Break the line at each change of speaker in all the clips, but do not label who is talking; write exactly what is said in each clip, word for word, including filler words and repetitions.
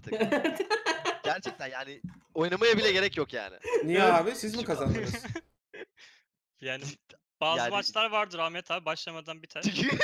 artık. Gerçekten yani oynamaya bile gerek yok yani.
Niye abi? Siz mi kazandınız?
Yani bazı
Yani-
maçlar vardır Ahmet abi başlamadan biter.
Çünkü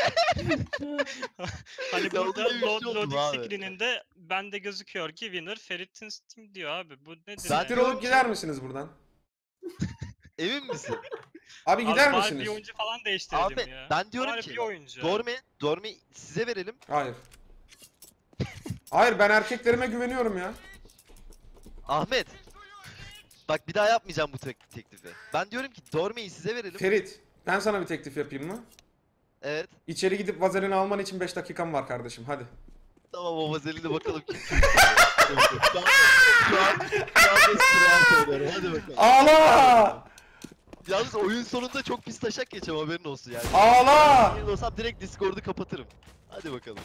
Hani
Ya
burada
öyle bir şey
load,
oldu
loading
abi.
screen'inde bende gözüküyor ki winner Ferit'in Steam diyor abi. Bu nedir
Siktir
yani?
olup gider misiniz buradan?
emin misin?
Abi
Abi
gider
bari
misiniz?
bir oyuncu falan değiştirelim
Ahmet
ya.
ben diyorum
Bari
ki
bir oyuncu.
Dorme, Dorme size verelim.
Hayır. Hayır, ben erkeklerime güveniyorum ya.
Ahmet. Bak bir daha yapmayacağım bu tek teklifi. Ben diyorum ki Dorme'yi size verelim.
Ferit, ben sana bir teklif yapayım mı?
Evet.
İçeri gidip vazelini alman için beş dakikam var kardeşim, hadi.
Tamam o vazelini bakalım kim kim. Hadi bakalım. Şu an şu an şu an Esra'ya söylüyorum. Hadi bakalım.
Ağla!
Yalnız oyun sonunda çok pis taşak geçeceğim haberin olsun yani.
Ağla!
Ben olsam direkt Discord'u kapatırım. Hadi bakalım.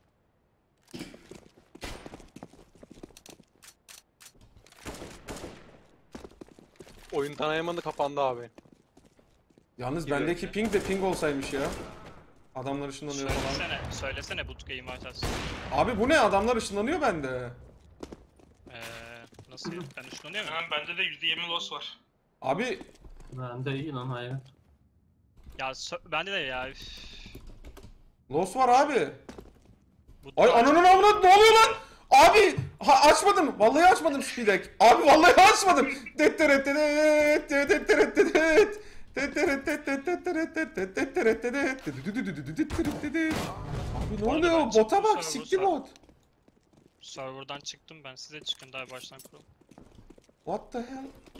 Oyun tanımayanı kapandı abi.
Yalnız
Geliyorum
bendeki
ya.
ping de ping olsaymış ya. Adamlar ışınlanıyor falan.
Söylesene, söylesene Bootgame'i açarsın.
Abi bu ne? Adamlar ışınlanıyor bende.
Eee nasıl ya? Ben ışınlanıyor muyum?
Hemen bende de yüzde yirmi loss var.
Abi
Ben de iyi lan hayır.
Ya sö- bende de ya. Üf.
loss var abi.
Bu
Ay ananın avradı, ne oluyor lan? Abi ha, açmadım. Vallahi açmadım Speedek. Abi vallahi açmadım. Abi ne oluyor? Bota bak, sikti bot.
Server'dan çıktım ben. Size çıkın daha baştan kuralım.
What the hell?